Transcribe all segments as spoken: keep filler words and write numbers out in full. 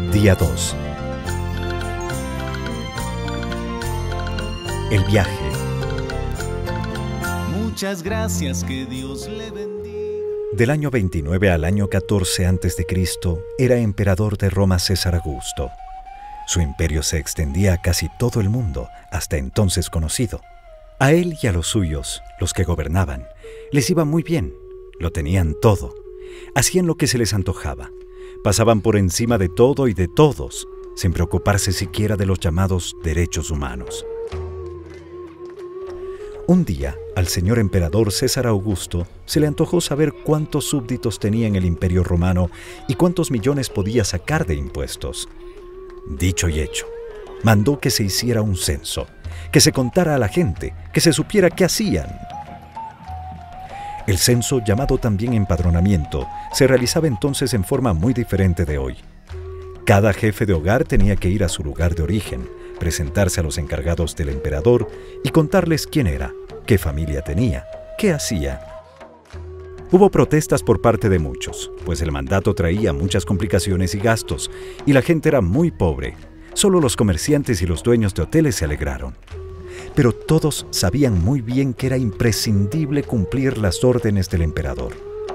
Día dos. El viaje. Muchas gracias, que Dios le bendiga. Del año veintinueve al año catorce antes de Cristo era emperador de Roma César Augusto. Su imperio se extendía a casi todo el mundo, hasta entonces conocido. A él y a los suyos, los que gobernaban, les iba muy bien. Lo tenían todo. Hacían lo que se les antojaba. Pasaban por encima de todo y de todos, sin preocuparse siquiera de los llamados derechos humanos. Un día, al señor emperador César Augusto se le antojó saber cuántos súbditos tenía en el Imperio Romano y cuántos millones podía sacar de impuestos. Dicho y hecho, mandó que se hiciera un censo, que se contara a la gente, que se supiera qué hacían. El censo, llamado también empadronamiento, se realizaba entonces en forma muy diferente de hoy. Cada jefe de hogar tenía que ir a su lugar de origen, presentarse a los encargados del emperador y contarles quién era, qué familia tenía, qué hacía. Hubo protestas por parte de muchos, pues el mandato traía muchas complicaciones y gastos, y la gente era muy pobre. Solo los comerciantes y los dueños de hoteles se alegraron. Pero todos sabían muy bien que era imprescindible cumplir las órdenes del emperador.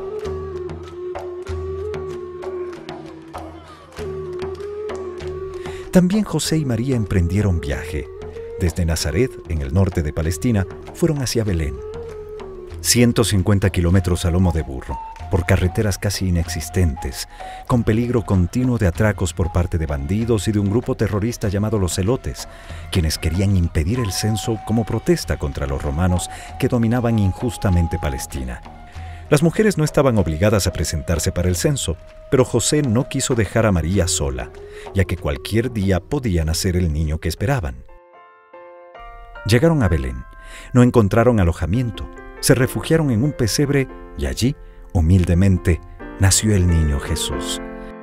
También José y María emprendieron viaje. Desde Nazaret, en el norte de Palestina, fueron hacia Belén. ciento cincuenta kilómetros a lomo de burro, por carreteras casi inexistentes, con peligro continuo de atracos por parte de bandidos y de un grupo terrorista llamado los Zelotes, quienes querían impedir el censo como protesta contra los romanos que dominaban injustamente Palestina. Las mujeres no estaban obligadas a presentarse para el censo, pero José no quiso dejar a María sola, ya que cualquier día podía nacer el niño que esperaban. Llegaron a Belén, no encontraron alojamiento, se refugiaron en un pesebre y allí, humildemente, nació el niño Jesús.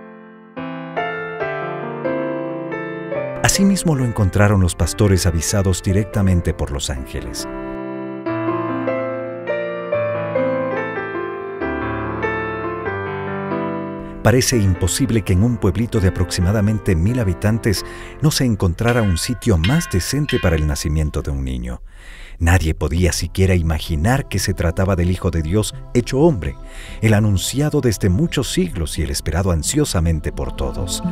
Asimismo lo encontraron los pastores avisados directamente por los ángeles. Parece imposible que en un pueblito de aproximadamente mil habitantes no se encontrara un sitio más decente para el nacimiento de un niño. Nadie podía siquiera imaginar que se trataba del Hijo de Dios hecho hombre, el anunciado desde muchos siglos y el esperado ansiosamente por todos.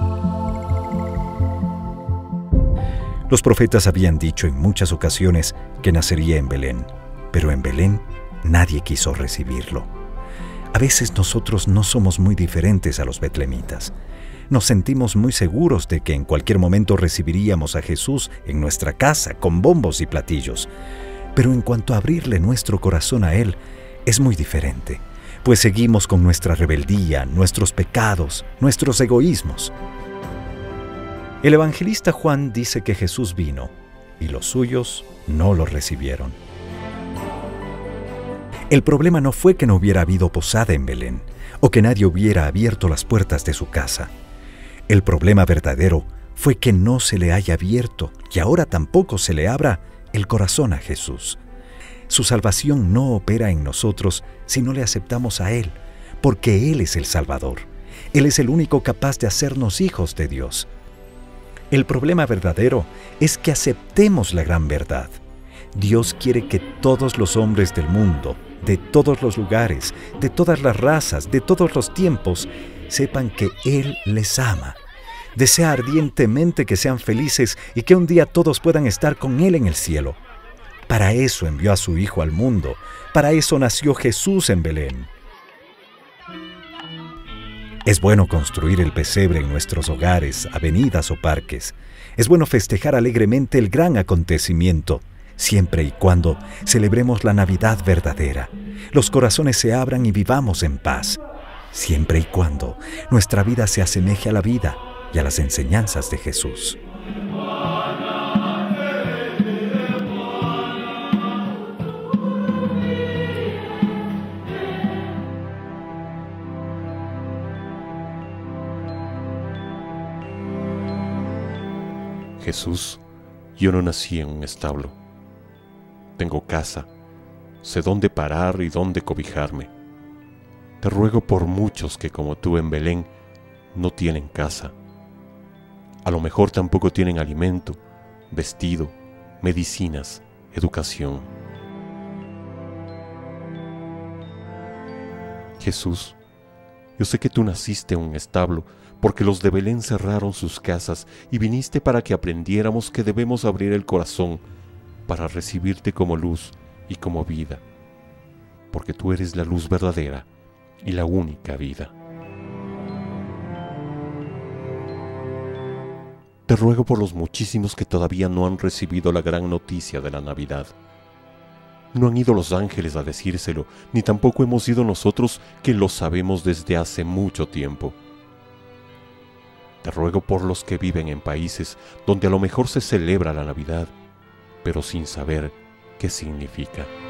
Los profetas habían dicho en muchas ocasiones que nacería en Belén, pero en Belén nadie quiso recibirlo. A veces nosotros no somos muy diferentes a los betlemitas. Nos sentimos muy seguros de que en cualquier momento recibiríamos a Jesús en nuestra casa con bombos y platillos. Pero en cuanto a abrirle nuestro corazón a Él, es muy diferente, pues seguimos con nuestra rebeldía, nuestros pecados, nuestros egoísmos. El evangelista Juan dice que Jesús vino y los suyos no lo recibieron. El problema no fue que no hubiera habido posada en Belén o que nadie hubiera abierto las puertas de su casa. El problema verdadero fue que no se le haya abierto y ahora tampoco se le abra el corazón a Jesús. Su salvación no opera en nosotros si no le aceptamos a Él, porque Él es el Salvador. Él es el único capaz de hacernos hijos de Dios. El problema verdadero es que aceptemos la gran verdad. Dios quiere que todos los hombres del mundo, de todos los lugares, de todas las razas, de todos los tiempos, sepan que Él les ama. Desea ardientemente que sean felices y que un día todos puedan estar con Él en el cielo. Para eso envió a su Hijo al mundo. Para eso nació Jesús en Belén. Es bueno construir el pesebre en nuestros hogares, avenidas o parques. Es bueno festejar alegremente el gran acontecimiento, siempre y cuando celebremos la Navidad verdadera, los corazones se abran y vivamos en paz, siempre y cuando nuestra vida se asemeje a la vida y a las enseñanzas de Jesús. Jesús, yo no nací en un establo. Tengo casa, sé dónde parar y dónde cobijarme. Te ruego por muchos que como tú en Belén no tienen casa, A lo mejor tampoco tienen alimento, vestido, medicinas, educación. Jesús, yo sé que tú naciste en un establo porque los de Belén cerraron sus casas y viniste para que aprendiéramos que debemos abrir el corazón para recibirte como luz y como vida, porque tú eres la luz verdadera y la única vida. Te ruego por los muchísimos que todavía no han recibido la gran noticia de la Navidad. No han ido los ángeles a decírselo, ni tampoco hemos ido nosotros que lo sabemos desde hace mucho tiempo. Te ruego por los que viven en países donde a lo mejor se celebra la Navidad, pero sin saber qué significa.